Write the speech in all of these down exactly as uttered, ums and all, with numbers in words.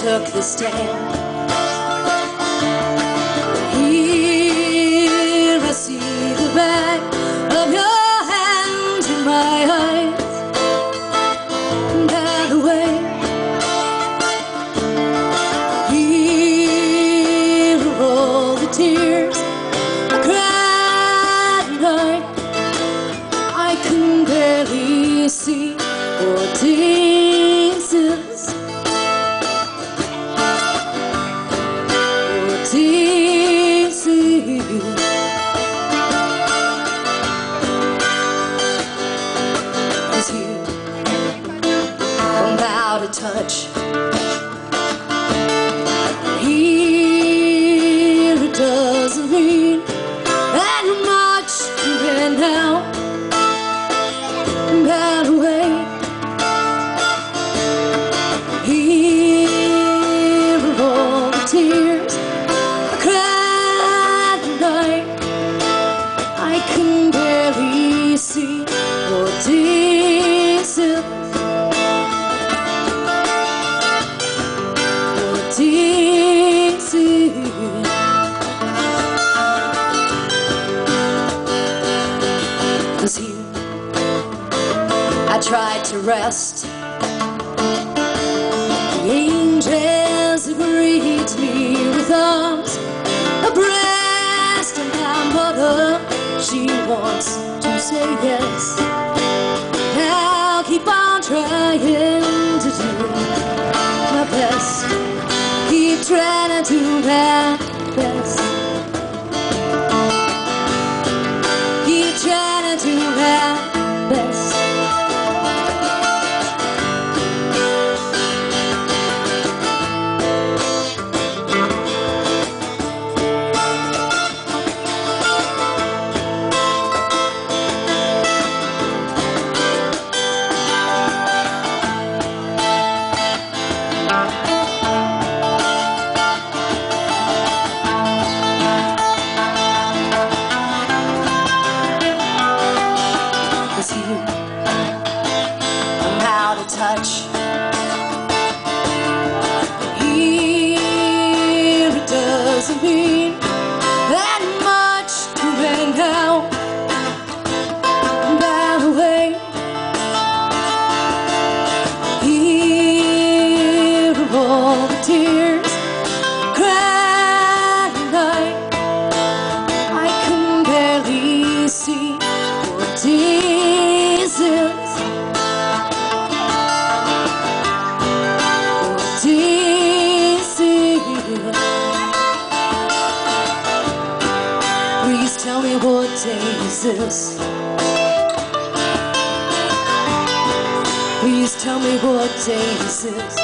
took the stand. Here I see the back of your hand in my eyes. By the way, here are all the tears I cried tonight. I can barely see what this is. What this is. It's you from out of touch. Here it doesn't mean that much to me now. By the way, here are all the tears I cried tonight. I can barely see what this is. What this is. Cause here I tried to rest. The angels agreed to me with arms abreast, and my mother, she wants to say yes. I'll keep on trying to do my best. Keep trying to do my best. Keep trying to do my best. I'm out of touch. Here it doesn't mean that much to me now. By the way, here are all the tears cried tonight. I can barely see what this is. What this is. Please tell me what day is this. Please tell me what day is this.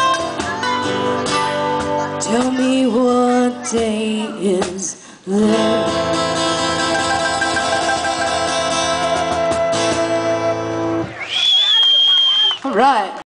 Tell me what day is this.